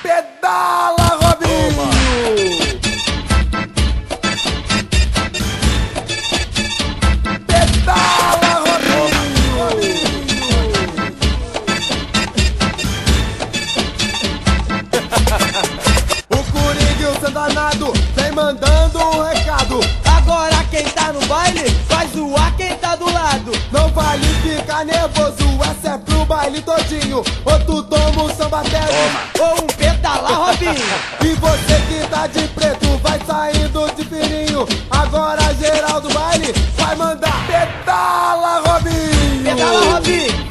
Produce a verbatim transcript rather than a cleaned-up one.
Pedala, Robinho! Pedala, Robinho! O Coringa, o seu danado, vem mandando um recado. Agora quem tá no baile vai zoar quem tá do lado. Não vale ficar nervoso, essa é pro baile todinho. Ou tu toma um samba tese, Ou um pedala, Robinho. e você que tá de preto vai saindo de fininho. Agora geral do baile vai mandar pedala, Robinho! Pedala, Robinho.